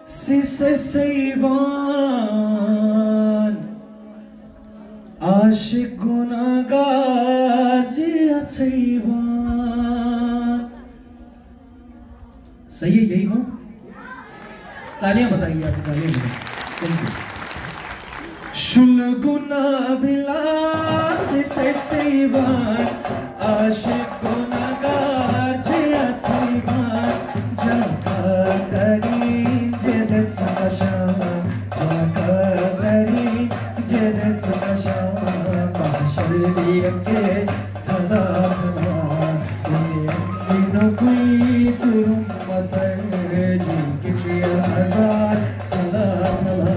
Sissay Sayban Ashik Gunagar Jia Sayban। सही है यही हो? तालियां बताइए आपकी तालियां बताइए। Shul Guna Bila Sissay Sayban Ashik Gunagar Jia Sayban Shaam Akabireen K Naam Mahshar ke thala thala dino koi churum masar Gilgit-Baltistan thala thala।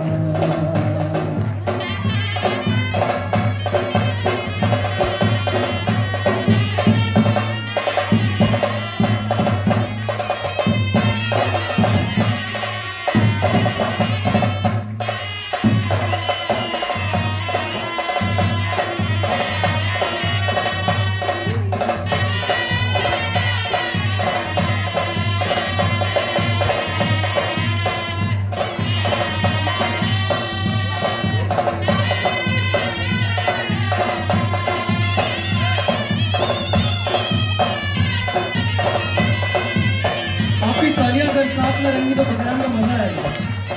साथ में रहेंगी तो प्रोग्राम का मजा आएगा।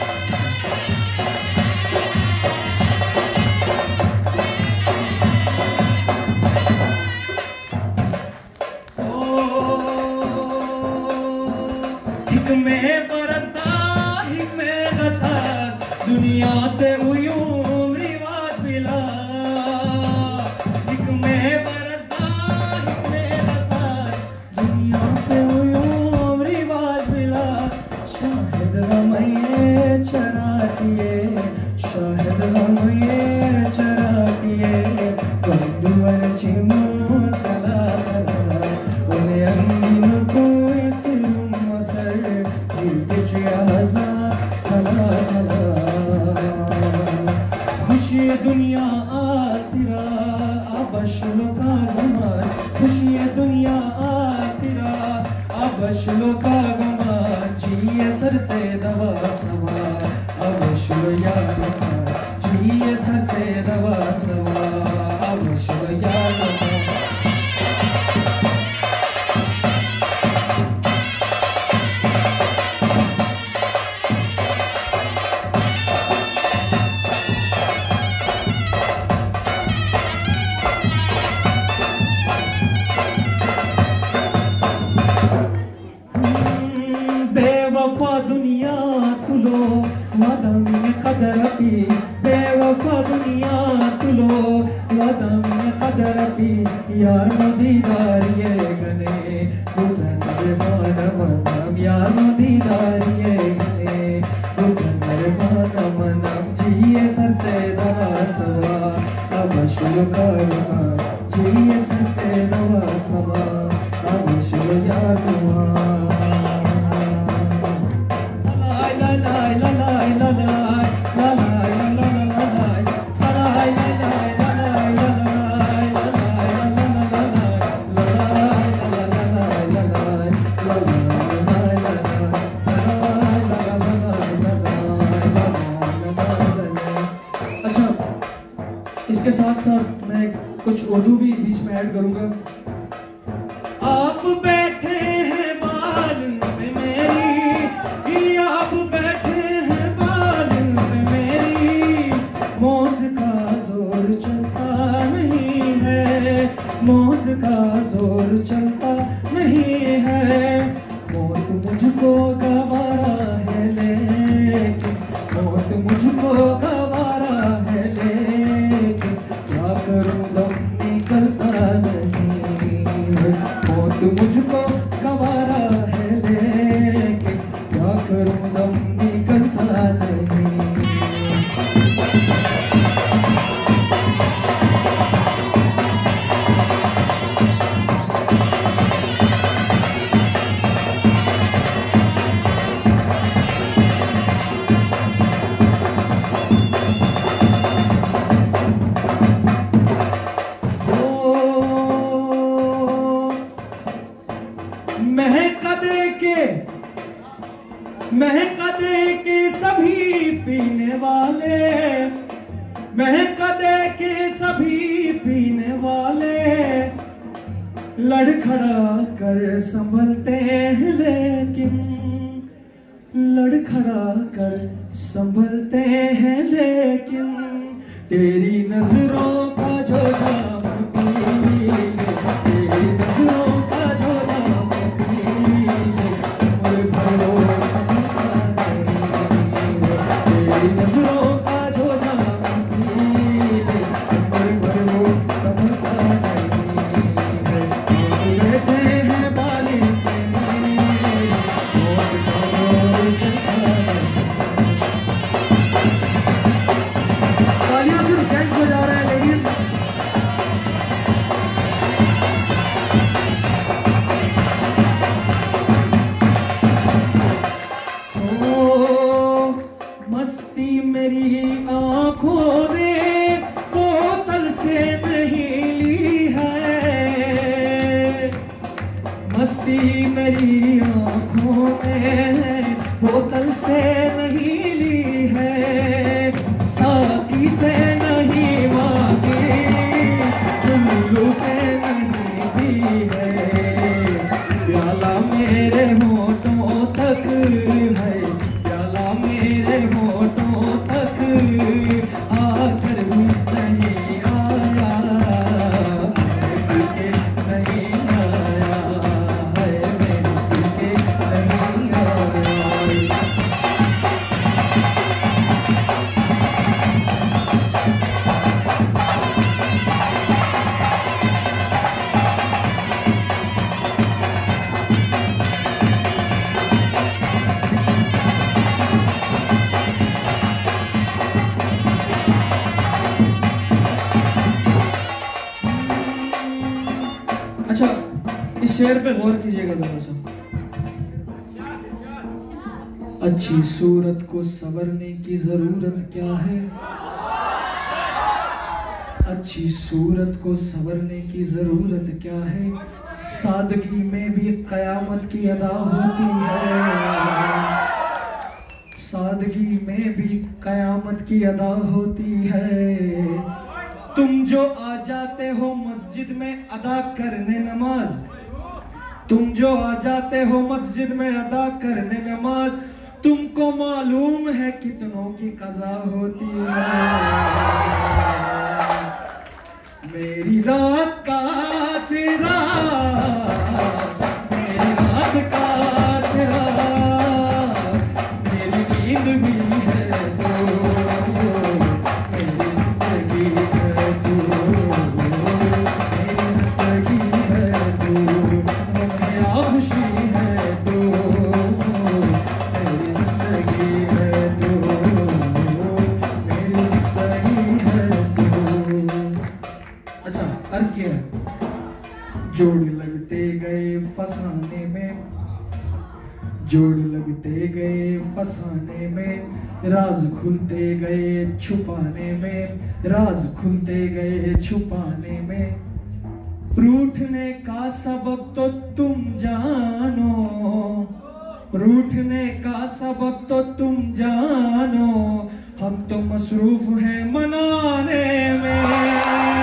हिकमे बरसदा हिकमे गसास दुनिया ते उयूम रिवाज बिला। हिकमे बरसदा हिकमे गसास दुनिया ते उयूम रिवाज बिला। शाहिद हम ये चरातिए शाहिद हम ये चरातिए बंधुवर चिमो तला तला उन्हें अंगिन कोई चिरुम मसर Gilgit-Baltistan तला तला। खुशी दुनिया आतिरा अबशलो का गुमान खुशी दुनिया आतिरा अबशलो का गुमान जिए सर से दवा सवार अब शुरू यार जिए सर से दवा सवार अब शुरू यार। बेवफा दुनिया तुलो वादमी कदर पी बेवफा दुनिया तुलो वादमी कदर पी यार मदीदारिये गने दुखनरे मान मनम यार मदीदारिये गने दुखनरे मान मनम जिए सर से दवा सवा अब शुरू करवा जिए सर से दवा सवा अब शुरू यार इसके साथ साथ मैं कुछ उर्दू भी बीच में ऐड करूंगा। आप बैठे हैं बाल में मेरी आप बैठे हैं बाल में मेरी मौत का जोर चलता नहीं है मौत का जोर चलता नहीं है। मौत मुझको गवारा है लेकिन मौत मुझको गवारा है लेकिन क्या करूं दम निकलता नहीं। मौत मुझको गवारा है लेकिन क्या करूं दम निकलता नहीं। महका दे के सभी पीने वाले, महका दे के सभी पीने वाले लड़खड़ा कर संभलते हैं, लेकिन लड़खड़ा कर संभलते हैं, लेकिन तेरी नजरों का जो जाम पी ले, तेरी नजरों का जो जाम पी ले, उम्र भर वो संभलता नहीं है। तेरी नजरों का जो जाम पी ले, उम्र भर वो संभलता नहीं है। बैठे हैं बाली पे मेरे, मौत का जोर चलता है। तालियां सिर्फ जेंट्स बजा रहे हैं, लेडीज ओ मस्ती मेरी आंखों ने बोतल से नहीं ली है, मस्ती मेरी आंखों ने बोतल से नहीं ली है, साकी से नहीं मांगी, चुल्लू से नहीं पी है। प्याला मेरे होठों तक है, प्याला मेरे होठों तक आकर भी नहीं आया, मेरे के नहीं आया है, मेरे के नहीं आया। अच्छा, इस शेर पे गौर कीजिएगा जरा सा। अच्छी सूरत को संवरने की जरूरत क्या है, अच्छी सूरत को संवरने की जरूरत क्या है, सादगी में भी कयामत की अदा होती है, सादगी में भी कयामत की अदा होती है। तुम जो आ जाते हो मस्जिद में अदा करने नमाज, तुम जो आ जाते हो मस्जिद में अदा करने नमाज, तुमको मालूम है कितनों की कज़ा होती है। मेरी रात का चिराग, मेरी रात का चिराग, मेरी नींद भी है तो, मेरी जिंदगी है तू, मेरी जिंदगी है तू, मेरा खुशी है तू, मेरी जिंदगी है तू, मेरी जिंदगी है तू। अच्छा, अर्ज किया जोड़ लगते गए फसाने में, जोड़ लगते गए फसाने में, राज खुलते गए छुपाने में, राज खुलते गए छुपाने में। रूठने का सबब तो तुम जानो, रूठने का सबब तो तुम जानो, हम तो मसरूफ हैं मनाने में।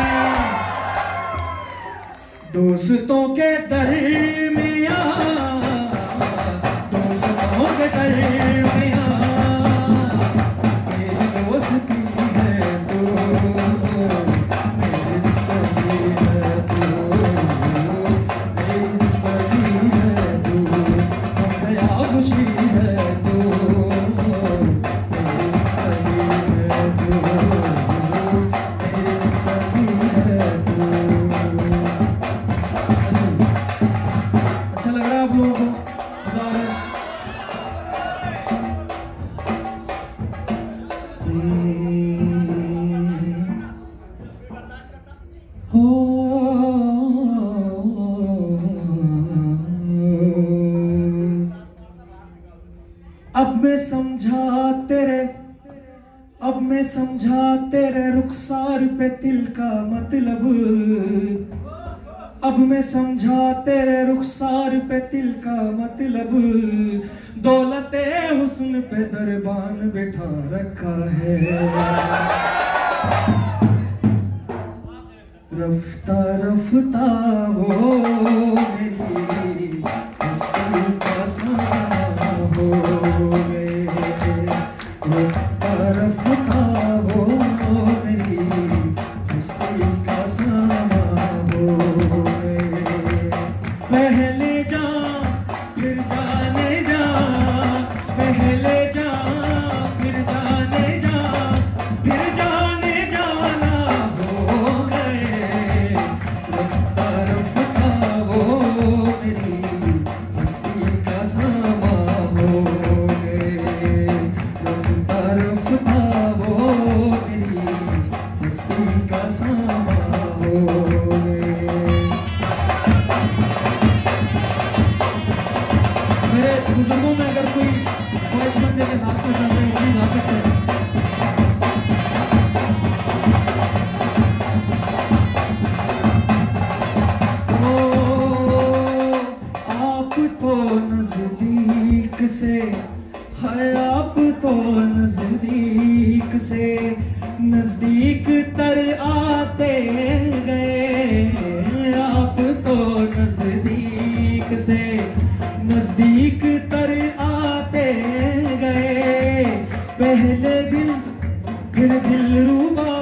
दोस्तों के दरमियां, दोस्तों के दरमियां, मेरी दोस्ती है तू, मेरी जिंदगी है तू, मेरी जिंदगी है तू, मेरा खुशी है तू, मेरी जिंदगी है तू, मेरी जिंदगी है तू। अच्छा लग रहा है आप लोगों को? मजा आ रहा है? अब मैं समझा तेरे, अब मैं समझा तेरे रुखसार पे दिल का मतलब, अब मैं समझा तेरे रुखसार पे तिल का मतलब, दौलते हुस्न पे दरबान बिठा रखा है। रफ्ता रफ्ता वो मेरी हस्ती का साया हो गए, रफ्ता रफ्ता वो मेरी हस्ती का साया हो गए। पहले जा फिर जाने जा, पहले जा फिर जाने जा, फिर जाने जाना हो गए। रफ्ता रफ्ता वो मेरी हस्ती का सामा हो गए, रफ्ता रफ्ता वो मेरी हस्ती का सामा हो गए। मेरे बुजुर्गों में अगर कोई ख्वाहिशमंद है कि नाचना चाहते हैं प्लीज आ सकते हैं। ओ आप तो नजदीक से है, आप तो नजदीक से नजदीक तर आते गए, आप तो नजदीक से नजदीक तर आते गए। पहले दिल फिर दिल रूबा